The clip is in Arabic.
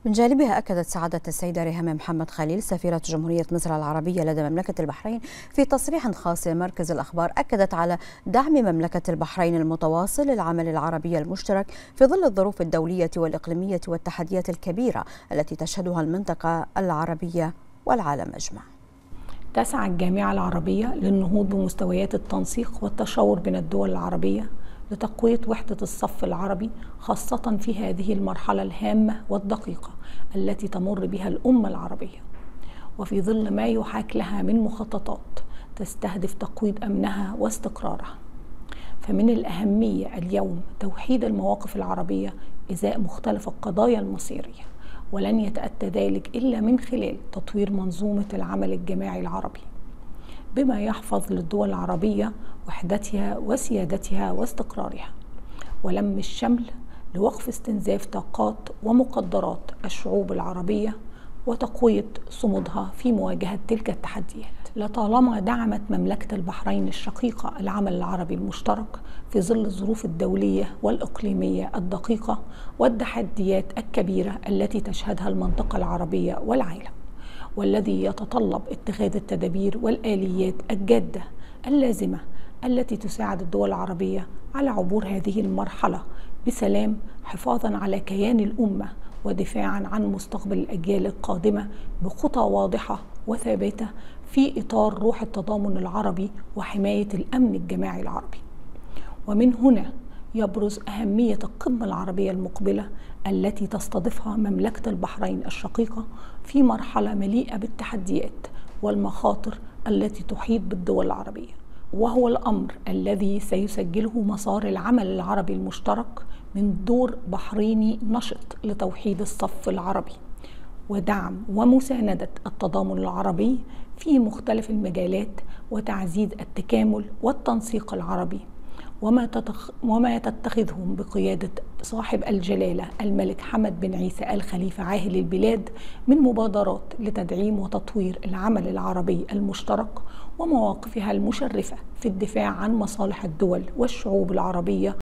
من جانبها أكدت سعادة السيدة ريهام محمد خليل سفيرة جمهورية مصر العربية لدى مملكة البحرين في تصريح خاص لمركز الأخبار، أكدت على دعم مملكة البحرين المتواصل للعمل العربي المشترك في ظل الظروف الدولية والإقليمية والتحديات الكبيرة التي تشهدها المنطقة العربية والعالم أجمع. تسعى الجامعة العربية للنهوض بمستويات التنسيق والتشاور بين الدول العربية لتقوية وحدة الصف العربي، خاصة في هذه المرحلة الهامة والدقيقة التي تمر بها الأمة العربية، وفي ظل ما يحاك لها من مخططات تستهدف تقويض أمنها واستقرارها. فمن الأهمية اليوم توحيد المواقف العربية إزاء مختلف القضايا المصيرية، ولن يتأتى ذلك إلا من خلال تطوير منظومة العمل الجماعي العربي بما يحفظ للدول العربية وحدتها وسيادتها واستقرارها، ولم الشمل لوقف استنزاف طاقات ومقدرات الشعوب العربية وتقوية صمودها في مواجهة تلك التحديات. لطالما دعمت مملكة البحرين الشقيقة العمل العربي المشترك في ظل الظروف الدولية والإقليمية الدقيقة والتحديات الكبيرة التي تشهدها المنطقة العربية والعالم، والذي يتطلب اتخاذ التدابير والآليات الجادة اللازمة التي تساعد الدول العربية على عبور هذه المرحلة بسلام، حفاظا على كيان الأمة ودفاعا عن مستقبل الأجيال القادمة بخطى واضحة وثابتة في إطار روح التضامن العربي وحماية الأمن الجماعي العربي. ومن هنا يبرز أهمية القمة العربية المقبلة التي تستضيفها مملكة البحرين الشقيقة في مرحلة مليئة بالتحديات والمخاطر التي تحيط بالدول العربية، وهو الأمر الذي سيسجله مسار العمل العربي المشترك من دور بحريني نشط لتوحيد الصف العربي ودعم ومساندة التضامن العربي في مختلف المجالات وتعزيز التكامل والتنسيق العربي، وما تتخذهم بقيادة صاحب الجلالة الملك حمد بن عيسى آل خليفة عاهل البلاد من مبادرات لتدعيم وتطوير العمل العربي المشترك ومواقفها المشرفة في الدفاع عن مصالح الدول والشعوب العربية